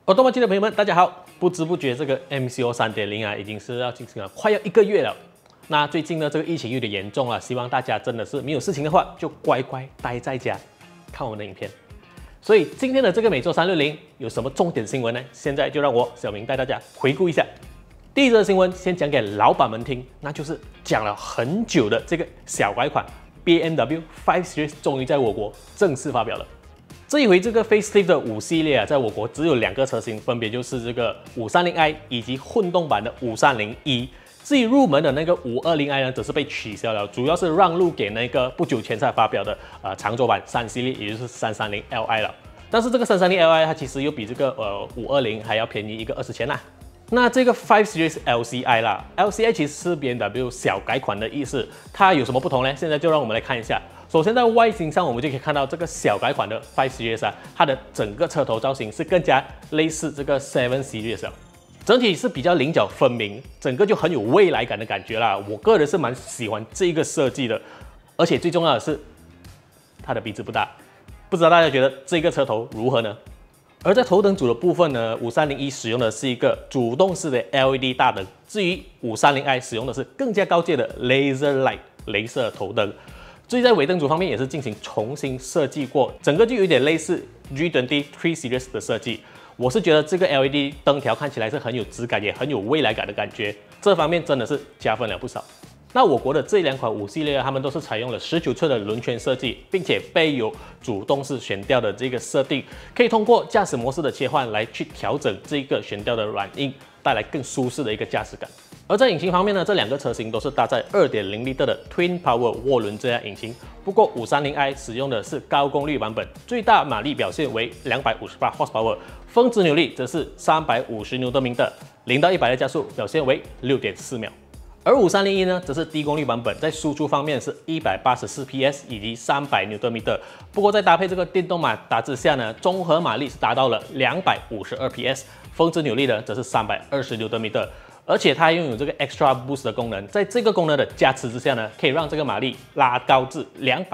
动漫机的朋友们，大家好！不知不觉，这个 MCO 3.0啊，已经是要进行了快要1个月了。那最近呢，这个疫情有点严重了，希望大家真的是没有事情的话，就乖乖待在家看我们的影片。所以今天的这个每周360有什么重点新闻呢？现在就让我小明带大家回顾一下。第一则新闻先讲给老板们听，那就是讲了很久的这个小改款 BMW 5 Series 终于在我国正式发表了。这一回这个 Facelift 的5系列啊，在我国只有2个车型，分别就是这个 530i 以及混动版的 530e。至于入门的那个 520i 呢，则是被取消了，主要是让路给那个不久前才发表的长轴版3系列，也就是 330Li 了。但是这个 330Li 它其实又比这个520还要便宜一个20千啦。那这个5 Series LCI 啦 ，LCI 其实是 BMW 小改款的意思，它有什么不同呢？现在就让我们来看一下。首先在外形上，我们就可以看到这个小改款的5 Series 啊，它的整个车头造型是更加类似这个7 Series 了。整体是比较棱角分明，整个就很有未来感的感觉啦。我个人是蛮喜欢这个设计的，而且最重要的是，它的鼻子不大。不知道大家觉得这个车头如何呢？而在头灯组的部分呢，530e 使用的是一个主动式的 LED 大灯，至于530i 使用的是更加高阶的 Laser Light 雷射头灯。至于在尾灯组方面也是进行重新设计过，整个就有点类似 G20 3 Series 的设计。我是觉得这个 LED 灯条看起来是很有质感，也很有未来感的感觉，这方面真的是加分了不少。那我国的这2款5系列，它们都是采用了19寸的轮圈设计，并且备有主动式悬吊的这个设定，可以通过驾驶模式的切换来去调整这个悬吊的软硬，带来更舒适的一个驾驶感。而在引擎方面呢，这2个车型都是搭载 2.0L 的 Twin Power 涡轮增压引擎，不过 530i 使用的是高功率版本，最大马力表现为258 horsepower， 峰值扭力则是350牛顿米的，0到100的加速表现为 6.4秒。而530e 呢，则是低功率版本，在输出方面是184 PS 以及300牛顿米的，不过在搭配这个电动马达之下呢，综合马力是达到了252 PS， 峰值扭力呢则是320牛顿米的。而且它拥有这个 Extra Boost 的功能，在这个功能的加持之下呢，可以让这个马力拉高至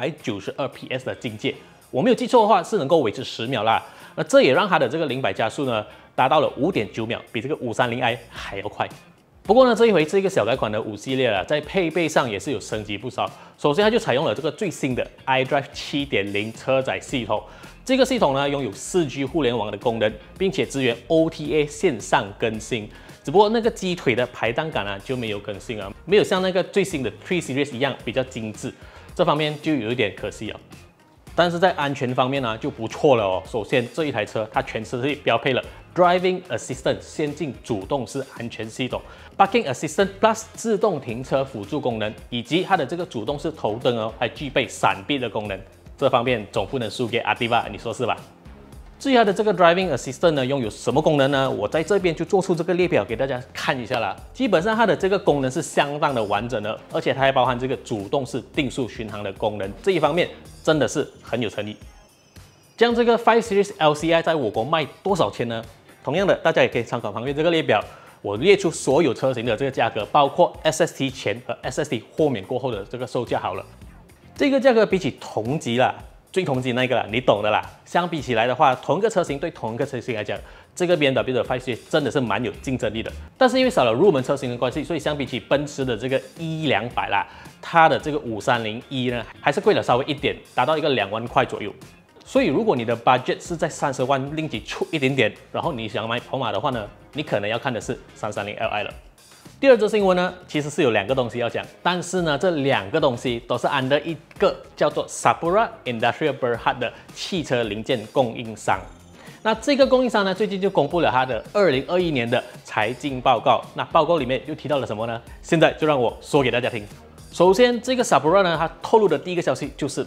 292 PS 的境界。我没有记错的话，是能够维持10秒啦。那这也让它的这个0百加速呢，达到了 5.9秒，比这个 530i 还要快。不过呢，这一回这个小改款的5系列啊，在配备上也是有升级不少。首先，它就采用了这个最新的 iDrive 7.0 车载系统。这个系统呢，拥有4G 互联网的功能，并且支援 OTA 线上更新。只不过那个鸡腿的排档杆啊就没有更新啊，没有像那个最新的3 Series 一样比较精致，这方面就有一点可惜了。但是在安全方面呢就不错了哦。首先这一台车它全车是标配了 Driving Assistant 先进主动式安全系统、Parking Assistant Plus 自动停车辅助功能，以及它的这个主动式头灯哦还具备闪避的功能。这方面总不能输给 Ativa， 你说是吧？至于它的这个 Driving Assistant 呢，拥有什么功能呢？我在这边就做出这个列表给大家看一下啦。基本上它的这个功能是相当的完整的，而且它还包含这个主动式定速巡航的功能，这一方面真的是很有诚意。将这个5 Series LCI 在我国卖多少钱呢？同样的，大家也可以参考旁边这个列表，我列出所有车型的这个价格，包括 SST 前和 SST 豁免过后的这个售价好了。这个价格比起同级啦。最同级那个啦，你懂的啦。相比起来的话，同一个车型对同一个车型来讲，这个 BMW 的5 Series 真的是蛮有竞争力的。但是因为少了入门车型的关系，所以相比起奔驰的这个 E200啦，它的这个530e 呢，还是贵了稍微一点，达到一个2万块左右。所以如果你的 budget 是在30万令吉出一点点，然后你想买跑马的话呢，你可能要看的是 330Li 了。第二则新闻呢，其实是有2个东西要讲，但是呢，这2个东西都是 under 一个叫做 Sapura Industrial Berhad 的汽车零件供应商。那这个供应商呢，最近就公布了它的2021年的财经报告。那报告里面又提到了什么呢？现在就让我说给大家听。首先，这个 Sapura 呢，它透露的第一个消息就是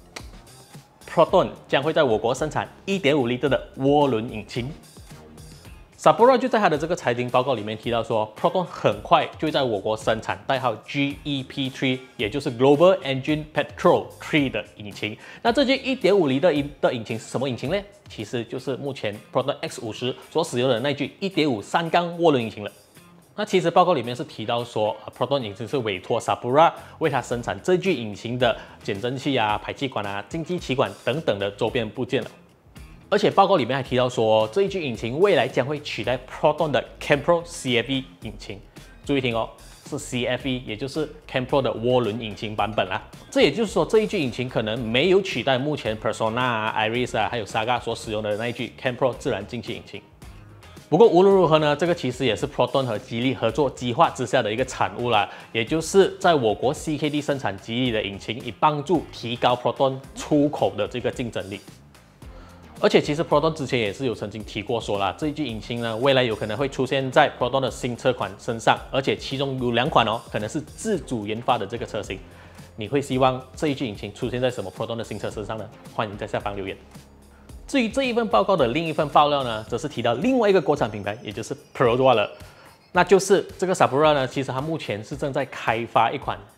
Proton 将会在我国生产 1.5L 的涡轮引擎。Sapura 就在他的这个财经报告里面提到说 ，Proton 很快就会在我国生产代号 GEP3， 也就是 Global Engine Petrol 3的引擎。那这具 1.5L 的引擎是什么引擎呢？其实就是目前 Proton X50 所使用的那具 1.5 3缸涡轮引擎了。那其实报告里面是提到说，Proton 引擎是委托 Sapura 为它生产这具引擎的减震器啊、排气管啊、进气歧管等等的周边部件了。 而且报告里面还提到说，这一具引擎未来将会取代 Proton 的 CamPro CFE 引擎。注意听哦，是 CFE， 也就是 CamPro 的涡轮引擎版本啦。这也就是说，这一具引擎可能没有取代目前 Persona、Iris 还有 Saga 所使用的那一具 CamPro 自然进气引擎。不过无论如何呢，这个其实也是 Proton 和吉利合作计划之下的一个产物啦，也就是在我国 CKD 生产吉利的引擎，以帮助提高 Proton 出口的这个竞争力。而且其实 Proton 之前也是有曾经提过说啦，这一具引擎呢，未来有可能会出现在 Proton 的新车款身上，而且其中有2款哦，可能是自主研发的这个车型。你会希望这一具引擎出现在什么 Proton 的新车身上呢？欢迎在下方留言。至于这一份报告的另一份爆料呢，则是提到另外一个国产品牌，也就是 Perodua 了。那就是这个 Sabura 呢，其实它目前是正在开发一款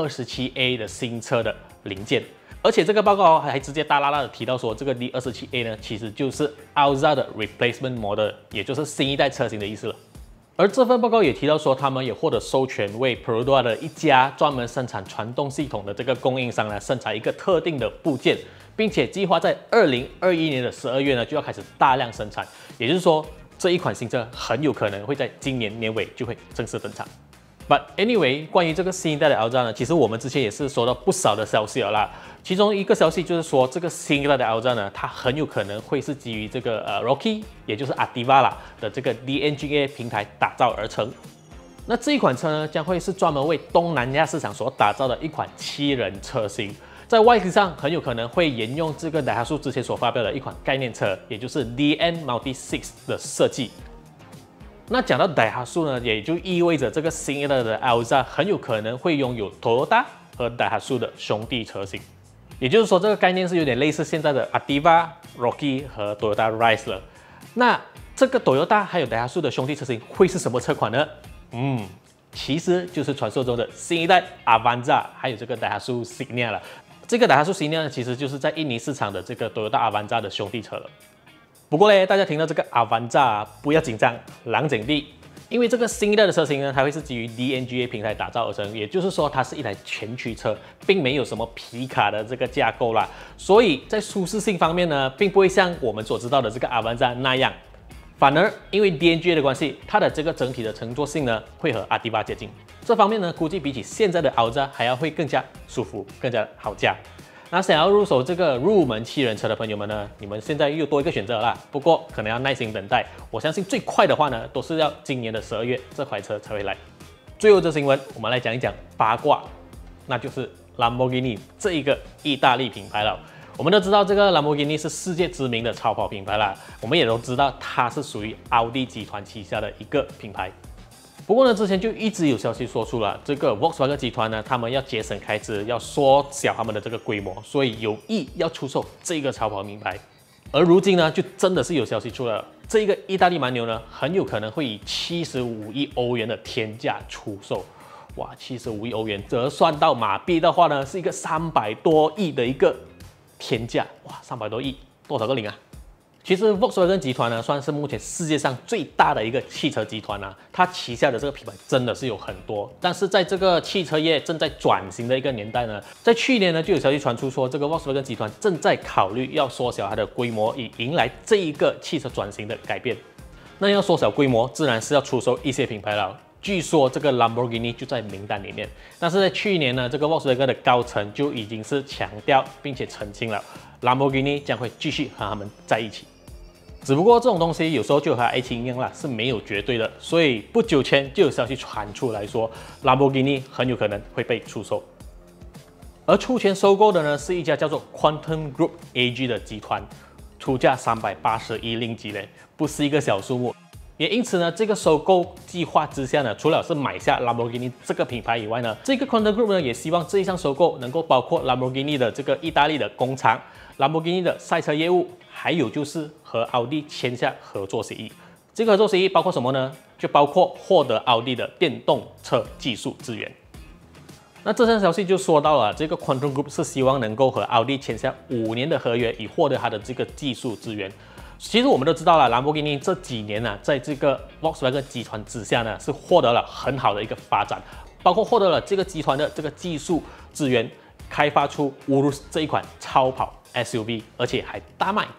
D27A 的新车的零件，而且这个报告还直接大剌剌的提到说，这个 D27A 呢，其实就是 Alza 的 replacement model， 也就是新一代车型的意思了。而这份报告也提到说，他们也获得授权为 Perodua 的一家专门生产传动系统的这个供应商呢，生产一个特定的部件。并且计划在2021年的12月呢就要开始大量生产，也就是说这一款新车很有可能会在今年年尾就会正式登场。But anyway， 关于这个新一代的 Alza 呢，其实我们之前也是收到不少的消息了啦。其中一个消息就是说，这个新一代的 Alza 呢，它很有可能会是基于这个Rocky， 也就是 Ativa 啦的这个 DNGA 平台打造而成。那这一款车呢，将会是专门为东南亚市场所打造的一款7人车型。在外形上很有可能会沿用这个Daihatsu之前所发表的一款概念车，也就是 DN Multi 6的设计。那讲到Daihatsu呢，也就意味着这个新一代的 Alza 很有可能会拥有 Toyota 和Daihatsu的兄弟车型。也就是说，这个概念是有点类似现在的 Ativa、Rocky 和 Toyota Rise 了。那这个 Toyota 还有Daihatsu的兄弟车型会是什么车款呢？其实就是传说中的新一代 Avanza， 还有这个Daihatsu Signia 了。这个Daihatsu Signia呢，其实就是在印尼市场的这个 Toyota Avanza 的兄弟车了。不过呢，大家听到这个 Avanza 不要紧张，冷静地，因为这个新一代的车型呢，它会是基于 DNGA 平台打造而成，也就是说它是一台全驱车，并没有什么皮卡的这个架构啦。所以在舒适性方面呢，并不会像我们所知道的这个 Avanza 那样。反而因为 DNGA 的关系，它的这个整体的乘坐性呢会和 Ativa 接近。这方面呢，估计比起现在的 Alza 还要会更加舒服，更加好驾。那想要入手这个入门7人车的朋友们呢，你们现在又多一个选择了啦。不过可能要耐心等待，我相信最快的话呢，都是要今年的12月这款车才会来。最后这新闻，我们来讲一讲八卦，那就是兰博基尼这一个意大利品牌了。我们都知道这个兰博基尼是世界知名的超跑品牌啦，我们也都知道它是属于奥迪集团旗下的一个品牌。不过呢，之前就一直有消息说出了这个 Volkswagen 集团呢，他们要节省开支，要缩小他们的这个规模，所以有意要出售这个超跑品牌。而如今呢，就真的是有消息出来了，这一个意大利蛮牛呢，很有可能会以75亿欧元的天价出售。哇，75亿欧元折算到马币的话呢，是一个300多亿的一个天价。哇，300多亿，多少个零啊？其实 Volkswagen 集团呢，算是目前世界上最大的一个汽车集团啊，它旗下的这个品牌真的是有很多。但是在这个汽车业正在转型的一个年代呢，在去年呢就有消息传出说，这个 Volkswagen 集团正在考虑要缩小它的规模，以迎来这一个汽车转型的改变。那要缩小规模，自然是要出售一些品牌了。据说这个 Lamborghini 就在名单里面，但是在去年呢，这个 Volkswagen 的高层就已经是强调并且澄清了 ，Lamborghini 将会继续和他们在一起。只不过这种东西有时候就和爱情一样啦，是没有绝对的，所以不久前就有消息传出来说 ，Lamborghini 很有可能会被出售。而出钱收购的呢，是一家叫做 Quantum Group AG 的集团，出价380亿令吉嘞，不是一个小数目。也因此呢，这个收购计划之下呢，除了是买下 Lamborghini 这个品牌以外呢，这个 Quantum Group 呢也希望这一项收购能够包括 Lamborghini 的这个意大利的工厂、Lamborghini 的赛车业务，还有就是和奥迪签下合作协议。这个合作协议包括什么呢？就包括获得奥迪的电动车技术资源。那这项消息就说到了，这个 Quantum Group 是希望能够和奥迪签下5年的合约，以获得它的这个技术资源。其实我们都知道了，兰博基尼这几年呢，在这个 Volkswagen 集团之下呢，是获得了很好的一个发展，包括获得了这个集团的这个技术资源，开发出 Urus 这一款超跑 SUV， 而且还大卖。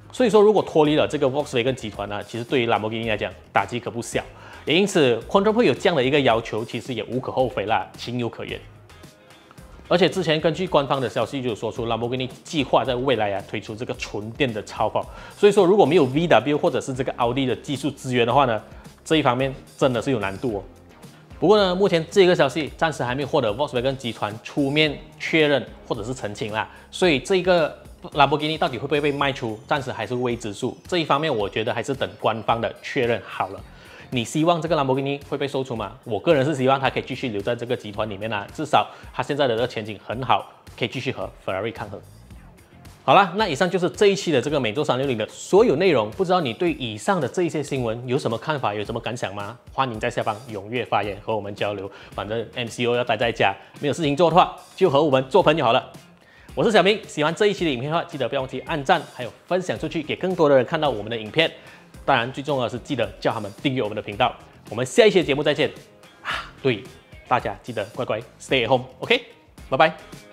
所以说，如果脱离了这个 Volkswagen 集团呢，其实对于兰博基尼来讲打击可不小。也因此，观众会有这样的一个要求，其实也无可厚非啦，情有可原。而且之前根据官方的消息就说出，兰博基尼计划在未来推出这个纯电的超跑。所以说，如果没有 VW 或者是这个奥迪的技术资源的话呢，这一方面真的是有难度哦。不过呢，目前这个消息暂时还没有获得 Volkswagen 集团出面确认或者是澄清啦，所以这个兰博基尼到底会不会被卖出，暂时还是未知数。这一方面，我觉得还是等官方的确认好了。你希望这个兰博基尼会被售出吗？我个人是希望它可以继续留在这个集团里面至少它现在的这个前景很好，可以继续和 Ferrari 抗衡。好啦，那以上就是这一期的这个每周360的所有内容。不知道你对以上的这一些新闻有什么看法，有什么感想吗？欢迎在下方踊跃发言和我们交流。反正 MCO 要待在家，没有事情做的话，就和我们做朋友好了。我是小明，喜欢这一期的影片的话，记得不要忘记按赞，还有分享出去，给更多的人看到我们的影片。当然，最重要的是记得叫他们订阅我们的频道。我们下一期的节目再见。对，大家记得乖乖 stay at home，OK，拜拜。